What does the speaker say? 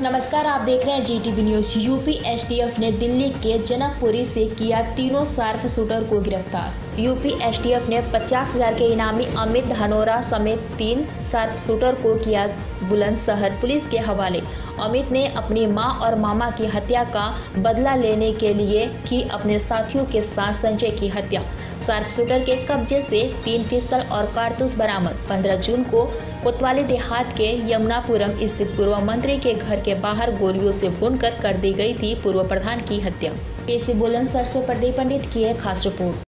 नमस्कार, आप देख रहे हैं जीटीवी न्यूज। यूपी एसटीएफ ने दिल्ली के जनकपुरी से किया तीनों शार्प शूटर को गिरफ्तार। यूपी एसटीएफ ने 50,000 के इनामी अमित धानोरा समेत 3 शार्प शूटर को किया बुलंदशहर पुलिस के हवाले। अमित ने अपनी मां और मामा की हत्या का बदला लेने के लिए की अपने साथियों के साथ संजय की हत्या। शार्प शूटर के कब्जे से 3 पिस्तल और कारतूस बरामद। 15 जून को कोतवाली देहात के यमुनापुरम स्थित पूर्व मंत्री के घर के बाहर गोलियों से भूनकर कर दी गई थी पूर्व प्रधान की हत्या। पेशी बुलंदशहर से प्रदीप पंडित की एक खास रिपोर्ट।